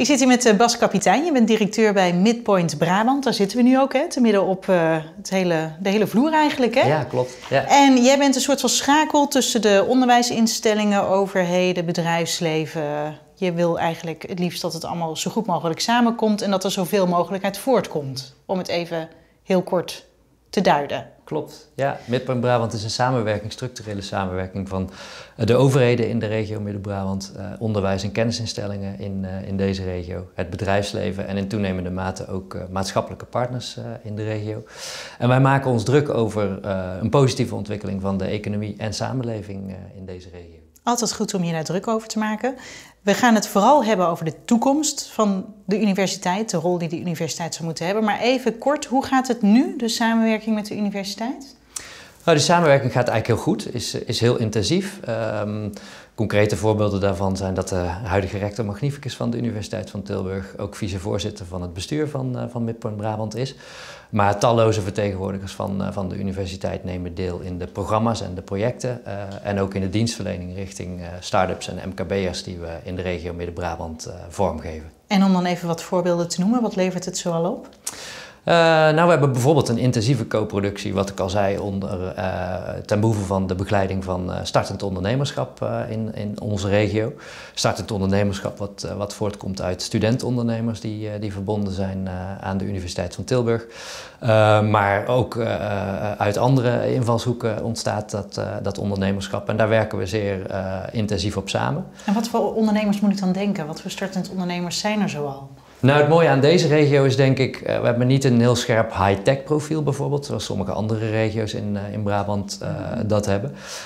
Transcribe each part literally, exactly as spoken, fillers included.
Ik zit hier met uh, Bas Kapitein. Je bent directeur bij Midpoint Brabant. Daar zitten we nu ook, hè? Te midden op uh, het hele, de hele vloer eigenlijk. Hè? Ja, klopt. Ja. En jij bent een soort van schakel tussen de onderwijsinstellingen, overheden, bedrijfsleven. Je wil eigenlijk het liefst dat het allemaal zo goed mogelijk samenkomt en dat er zoveel mogelijk uit voortkomt. Om het even heel kort te duiden. Klopt. Ja, Midpoint Brabant is een samenwerking, structurele samenwerking van de overheden in de regio Midden-Brabant, uh, onderwijs- en kennisinstellingen in, uh, in deze regio, het bedrijfsleven en in toenemende mate ook uh, maatschappelijke partners uh, in de regio. En wij maken ons druk over uh, een positieve ontwikkeling van de economie en samenleving uh, in deze regio. Altijd goed om je daar druk over te maken. We gaan het vooral hebben over de toekomst van de universiteit, de rol die de universiteit zou moeten hebben. Maar even kort, hoe gaat het nu, de samenwerking met de universiteit? Nou, de samenwerking gaat eigenlijk heel goed, is, is heel intensief. Um, concrete voorbeelden daarvan zijn dat de huidige rector magnificus van de Universiteit van Tilburg ook vicevoorzitter van het bestuur van, uh, van Midpoint Brabant is. Maar talloze vertegenwoordigers van, uh, van de universiteit nemen deel in de programma's en de projecten uh, en ook in de dienstverlening richting uh, start-ups en M K B'ers die we in de regio Midden-Brabant uh, vormgeven. En om dan even wat voorbeelden te noemen, wat levert het zoal op? Uh, nou, we hebben bijvoorbeeld een intensieve co-productie, wat ik al zei, onder, uh, ten behoeve van de begeleiding van uh, startend ondernemerschap uh, in, in onze regio. Startend ondernemerschap wat, uh, wat voortkomt uit studentondernemers die, uh, die verbonden zijn uh, aan de Universiteit van Tilburg. Uh, maar ook uh, uit andere invalshoeken ontstaat dat, uh, dat ondernemerschap en daar werken we zeer uh, intensief op samen. En wat voor ondernemers moet ik dan denken? Wat voor startend ondernemers zijn er zoal? Nou, het mooie aan deze regio is denk ik, uh, we hebben niet een heel scherp high-tech profiel bijvoorbeeld, zoals sommige andere regio's in, uh, in Brabant uh, dat hebben.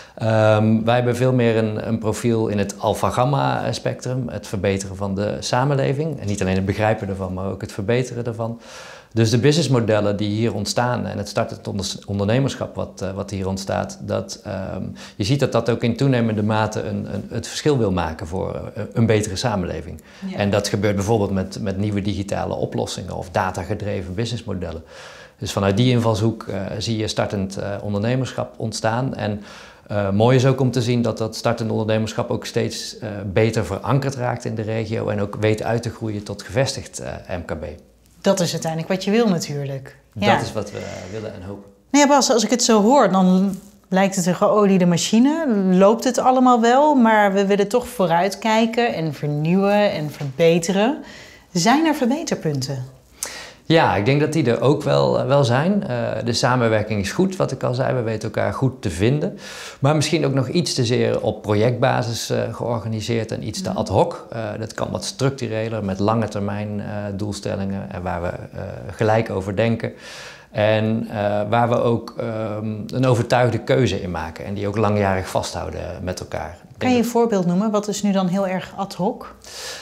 Um, wij hebben veel meer een, een profiel in het alpha-gamma spectrum, het verbeteren van de samenleving. En niet alleen het begrijpen ervan, maar ook het verbeteren ervan. Dus de businessmodellen die hier ontstaan en het startend ondernemerschap wat, uh, wat hier ontstaat, dat, um, je ziet dat dat ook in toenemende mate een, een, het verschil wil maken voor uh, een betere samenleving. Ja. En dat gebeurt bijvoorbeeld met, met nieuwe digitale oplossingen of datagedreven businessmodellen. Dus vanuit die invalshoek uh, zie je startend uh, ondernemerschap ontstaan. En uh, mooi is ook om te zien dat dat startend ondernemerschap ook steeds uh, beter verankerd raakt in de regio en ook weet uit te groeien tot gevestigd uh, M K B. Dat is uiteindelijk wat je wil natuurlijk. Dat ja. is wat we willen en hopen. Nou ja, Bas, als ik het zo hoor, dan lijkt het een geoliede machine. Loopt het allemaal wel, maar we willen toch vooruitkijken en vernieuwen en verbeteren. Zijn er verbeterpunten? Ja, ik denk dat die er ook wel, wel zijn. Uh, de samenwerking is goed, wat ik al zei. We weten elkaar goed te vinden. Maar misschien ook nog iets te zeer op projectbasis uh, georganiseerd en iets te ad hoc. Uh, dat kan wat structureler, met lange termijn uh, doelstellingen en waar we uh, gelijk over denken. En uh, waar we ook um, een overtuigde keuze in maken en die ook langjarig vasthouden met elkaar. Kan je een voorbeeld noemen? Wat is nu dan heel erg ad hoc?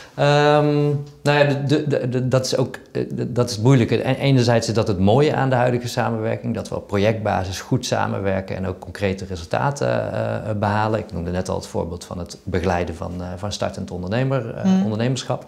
Um, nou ja, de, de, de, dat is ook de, dat is het moeilijke. En enerzijds is dat het mooie aan de huidige samenwerking, dat we op projectbasis goed samenwerken en ook concrete resultaten uh, behalen. Ik noemde net al het voorbeeld van het begeleiden van, uh, van startend ondernemer, uh, mm. ondernemerschap.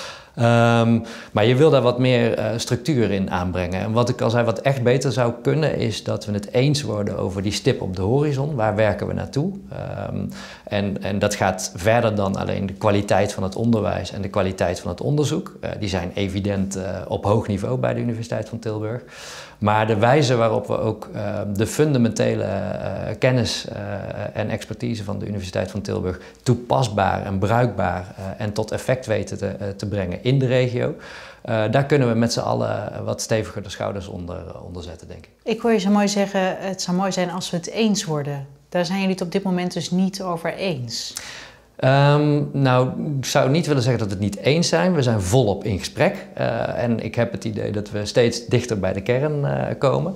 Um, maar je wil daar wat meer uh, structuur in aanbrengen. En wat ik al zei, wat echt beter zou kunnen, is dat we het eens worden over die stip op de horizon. Waar werken we naartoe? Um, en, en dat gaat verder dan alleen de kwaliteit van het onderwijs en de kwaliteit van het onderzoek. Uh, die zijn evident uh, op hoog niveau bij de Universiteit van Tilburg. Maar de wijze waarop we ook uh, de fundamentele uh, kennis uh, en expertise van de Universiteit van Tilburg toepasbaar en bruikbaar uh, en tot effect weten te, uh, te brengen in de regio, uh, daar kunnen we met z'n allen wat steviger de schouders onder, uh, onder zetten, denk ik. Ik hoor je zo mooi zeggen, het zou mooi zijn als we het eens worden. Daar zijn jullie het op dit moment dus niet over eens. Um, nou, ik zou niet willen zeggen dat we het niet eens zijn. We zijn volop in gesprek. Uh, en ik heb het idee dat we steeds dichter bij de kern uh, komen.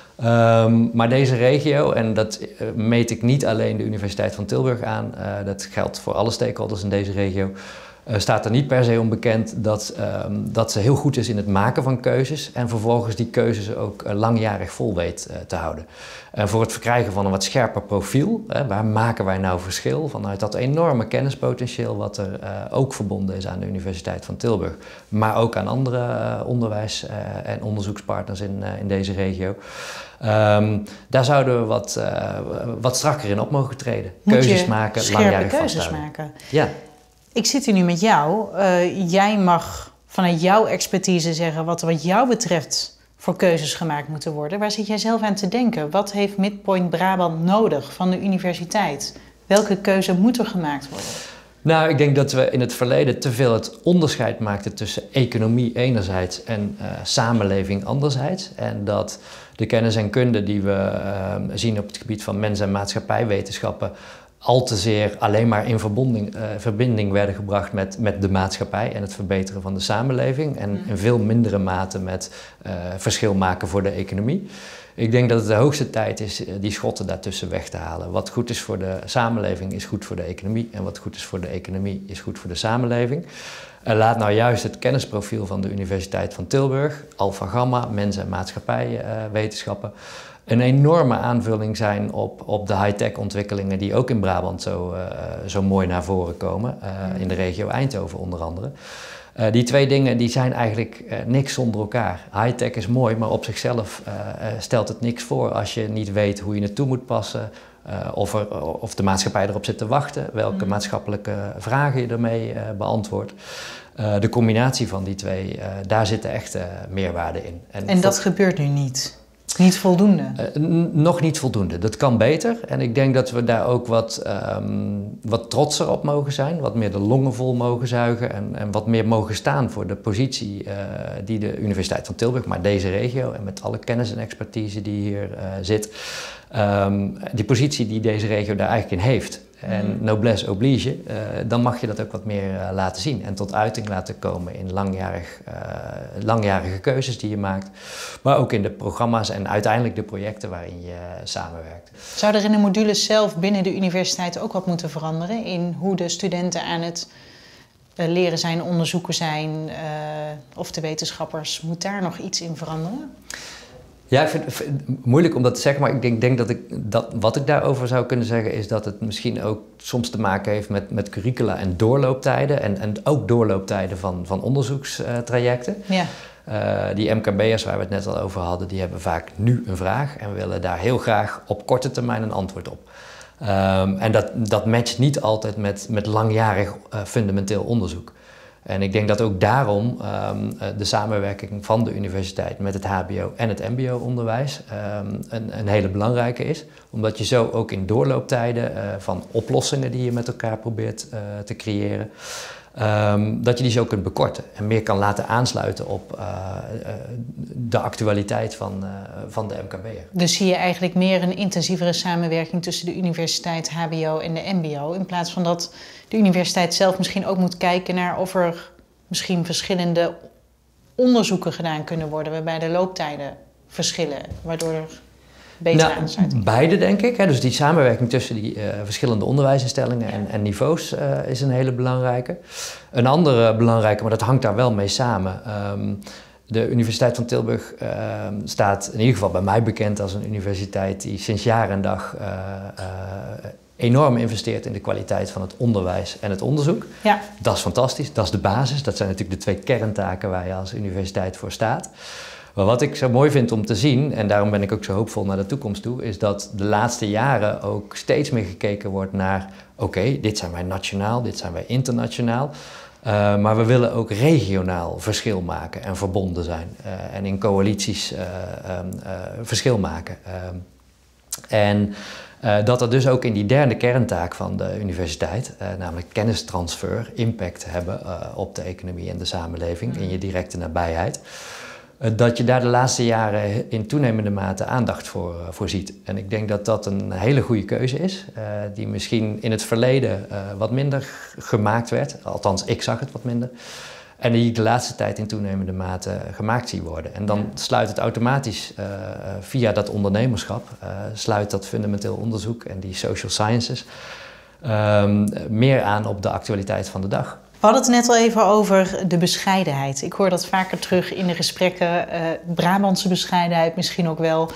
Um, maar deze regio, en dat uh, meet ik niet alleen de Universiteit van Tilburg aan, uh, dat geldt voor alle stakeholders in deze regio, uh, staat er niet per se onbekend dat, um, dat ze heel goed is in het maken van keuzes en vervolgens die keuzes ook uh, langjarig vol weet uh, te houden. En voor het verkrijgen van een wat scherper profiel, hè, waar maken wij nou verschil vanuit dat enorme kennispotentieel wat er uh, ook verbonden is aan de Universiteit van Tilburg, maar ook aan andere uh, onderwijs- uh, en onderzoekspartners in, uh, in deze regio. Um, daar zouden we wat, uh, wat strakker in op mogen treden. Moet keuzes maken, langjarig keuzes vasthouden. maken. Ja. Ik zit hier nu met jou. Uh, jij mag vanuit jouw expertise zeggen wat er wat jou betreft voor keuzes gemaakt moeten worden. Waar zit jij zelf aan te denken? Wat heeft Midpoint Brabant nodig van de universiteit? Welke keuze moet er gemaakt worden? Nou, ik denk dat we in het verleden te veel het onderscheid maakten tussen economie enerzijds en uh, samenleving anderzijds. En dat de kennis en kunde die we uh, zien op het gebied van mens- en maatschappijwetenschappen al te zeer alleen maar in verbinding, uh, verbinding werden gebracht met, met de maatschappij en het verbeteren van de samenleving. En in veel mindere mate met uh, verschil maken voor de economie. Ik denk dat het de hoogste tijd is die schotten daartussen weg te halen. Wat goed is voor de samenleving is goed voor de economie. En wat goed is voor de economie is goed voor de samenleving. Uh, laat nou juist het kennisprofiel van de Universiteit van Tilburg, Alpha Gamma, mens- en maatschappijwetenschappen, een enorme aanvulling zijn op, op de high-tech ontwikkelingen die ook in Brabant zo, uh, zo mooi naar voren komen. Uh, in de regio Eindhoven onder andere. Uh, die twee dingen die zijn eigenlijk uh, niks zonder elkaar. High-tech is mooi, maar op zichzelf uh, uh, stelt het niks voor als je niet weet hoe je het toe moet passen. Uh, of, er, of de maatschappij erop zit te wachten, welke mm. maatschappelijke vragen je ermee uh, beantwoordt. Uh, de combinatie van die twee, uh, daar zit de echte meerwaarde in. En, en dat voor... gebeurt nu niet? Niet voldoende? Uh, nog niet voldoende. Dat kan beter. En ik denk dat we daar ook wat, um, wat trotser op mogen zijn. Wat meer de longen vol mogen zuigen. En, en wat meer mogen staan voor de positie uh, die de Universiteit van Tilburg, maar deze regio en met alle kennis en expertise die hier uh, zit. Um, die positie die deze regio daar eigenlijk in heeft. En noblesse oblige, uh, dan mag je dat ook wat meer uh, laten zien en tot uiting laten komen in langjarig, uh, langjarige keuzes die je maakt. Maar ook in de programma's en uiteindelijk de projecten waarin je uh, samenwerkt. Zou er in de modules zelf binnen de universiteit ook wat moeten veranderen in hoe de studenten aan het uh, leren zijn, onderzoeken zijn uh, of de wetenschappers? Moet daar nog iets in veranderen? Ja, ik vind het moeilijk om dat te zeggen, maar ik denk, denk dat, ik, dat wat ik daarover zou kunnen zeggen is dat het misschien ook soms te maken heeft met, met curricula en doorlooptijden en, en ook doorlooptijden van, van onderzoekstrajecten. Ja. Uh, die M K B'ers waar we het net al over hadden, die hebben vaak nu een vraag en willen daar heel graag op korte termijn een antwoord op. Um, en dat, dat matcht niet altijd met, met langjarig uh, fundamenteel onderzoek. En ik denk dat ook daarom um, de samenwerking van de universiteit met het H B O en het M B O-onderwijs um, een, een hele belangrijke is. Omdat je zo ook in doorlooptijden uh, van oplossingen die je met elkaar probeert uh, te creëren, um, dat je die zo kunt bekorten en meer kan laten aansluiten op uh, uh, de actualiteit van, uh, van de M K B'er. Dus zie je eigenlijk meer een intensievere samenwerking tussen de universiteit, H B O en de M B O, in plaats van dat de universiteit zelf misschien ook moet kijken naar of er misschien verschillende onderzoeken gedaan kunnen worden waarbij de looptijden verschillen, waardoor er betere nou, aansluiting. Beide denk ik. Hè. Dus die samenwerking tussen die uh, verschillende onderwijsinstellingen ja. en, en niveaus uh, is een hele belangrijke. Een andere belangrijke, maar dat hangt daar wel mee samen. Um, de Universiteit van Tilburg uh, staat in ieder geval bij mij bekend als een universiteit die sinds jaar en dag uh, uh, enorm investeert in de kwaliteit van het onderwijs en het onderzoek. Ja. Dat is fantastisch, dat is de basis. Dat zijn natuurlijk de twee kerntaken waar je als universiteit voor staat. Maar wat ik zo mooi vind om te zien, en daarom ben ik ook zo hoopvol naar de toekomst toe, is dat de laatste jaren ook steeds meer gekeken wordt naar, oké, okay, dit zijn wij nationaal, dit zijn wij internationaal. Uh, maar we willen ook regionaal verschil maken en verbonden zijn. Uh, en in coalities uh, um, uh, verschil maken. Uh, en uh, dat er dus ook in die derde kerntaak van de universiteit, uh, namelijk kennistransfer, impact hebben uh, op de economie en de samenleving in je directe nabijheid. Uh, dat je daar de laatste jaren in toenemende mate aandacht voor, uh, voor ziet. En ik denk dat dat een hele goede keuze is, uh, die misschien in het verleden uh, wat minder gemaakt werd. Althans, ik zag het wat minder. En die ik de laatste tijd in toenemende mate gemaakt zie worden. En dan ja. sluit het automatisch uh, via dat ondernemerschap, uh, sluit dat fundamenteel onderzoek en die social sciences um, meer aan op de actualiteit van de dag. We hadden het net al even over de bescheidenheid. Ik hoor dat vaker terug in de gesprekken. Uh, Brabantse bescheidenheid misschien ook wel.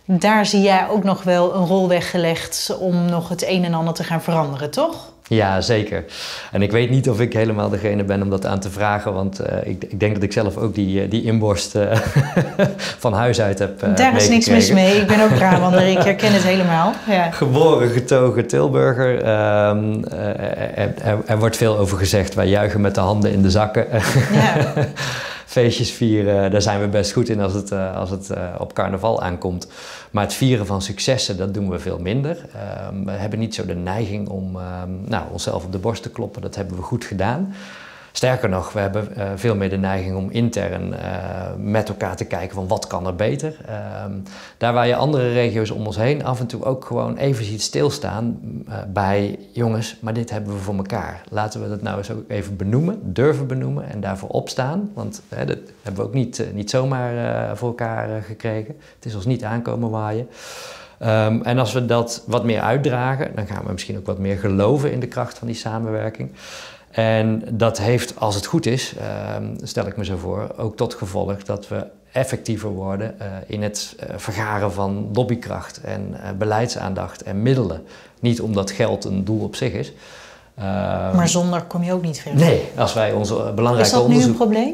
Daar zie jij ook nog wel een rol weggelegd om nog het een en ander te gaan veranderen, toch? Ja, zeker. En ik weet niet of ik helemaal degene ben om dat aan te vragen, want uh, ik, ik denk dat ik zelf ook die, die inborst uh, van huis uit heb uh, Daar is niks mis mee. Ik ben ook Brabander, ik herken het helemaal. Ja. Geboren, getogen Tilburger. Um, uh, er, er, er wordt veel over gezegd, wij juichen met de handen in de zakken. Ja. Feestjes vieren, daar zijn we best goed in als het, uh, als het uh, op carnaval aankomt. Maar het vieren van successen, dat doen we veel minder. Uh, we hebben niet zo de neiging om uh, nou, onszelf op de borst te kloppen. Dat hebben we goed gedaan. Sterker nog, we hebben uh, veel meer de neiging om intern uh, met elkaar te kijken van wat kan er beter. Uh, daar waar je andere regio's om ons heen af en toe ook gewoon even ziet stilstaan uh, bij jongens, maar dit hebben we voor elkaar. Laten we dat nou eens ook even benoemen, durven benoemen en daarvoor opstaan. Want uh, dat hebben we ook niet, uh, niet zomaar uh, voor elkaar uh, gekregen. Het is ons niet aankomen waaien. Um, en als we dat wat meer uitdragen, dan gaan we misschien ook wat meer geloven in de kracht van die samenwerking. En dat heeft, als het goed is, uh, stel ik me zo voor, ook tot gevolg dat we effectiever worden uh, in het uh, vergaren van lobbykracht en uh, beleidsaandacht en middelen. Niet omdat geld een doel op zich is. Uh, maar zonder kom je ook niet verder. Nee, als wij onze belangrijke Is dat onderzoek... nu een probleem?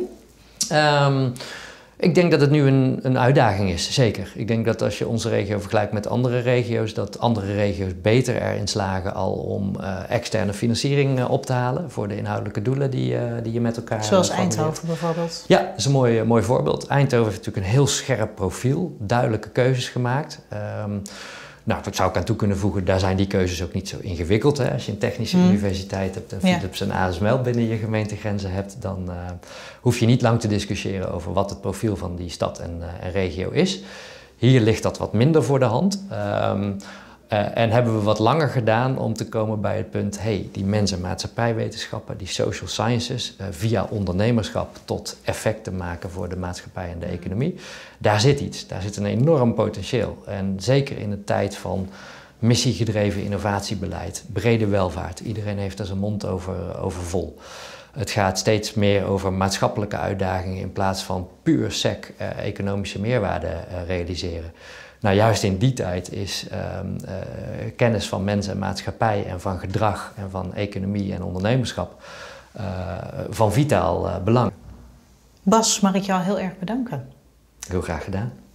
Um, Ik denk dat het nu een, een uitdaging is, zeker. Ik denk dat als je onze regio vergelijkt met andere regio's, dat andere regio's beter erin slagen al om uh, externe financiering uh, op te halen voor de inhoudelijke doelen die, uh, die je met elkaar... Zoals uh, Eindhoven bijvoorbeeld. Ja, dat is een mooi, uh, mooi voorbeeld. Eindhoven heeft natuurlijk een heel scherp profiel, duidelijke keuzes gemaakt. Um, Nou, dat zou ik aan toe kunnen voegen, daar zijn die keuzes ook niet zo ingewikkeld. Hè? Als je een technische mm. universiteit hebt en Philips ja. en A S M L binnen je gemeentegrenzen hebt, dan uh, hoef je niet lang te discussiëren over wat het profiel van die stad en, uh, en regio is. Hier ligt dat wat minder voor de hand. Um, uh, en hebben we wat langer gedaan om te komen bij het punt, hey, die mens- en maatschappijwetenschappen, die social sciences, uh, via ondernemerschap tot effecten maken voor de maatschappij en de economie. Daar zit iets, daar zit een enorm potentieel. En zeker in de tijd van missiegedreven innovatiebeleid, brede welvaart. Iedereen heeft er zijn mond over, over vol. Het gaat steeds meer over maatschappelijke uitdagingen in plaats van puur sec uh, economische meerwaarde uh, realiseren. Nou, juist in die tijd is uh, uh, kennis van mens en maatschappij en van gedrag en van economie en ondernemerschap uh, van vitaal uh, belang. Bas, mag ik jou heel erg bedanken. Heel graag gedaan.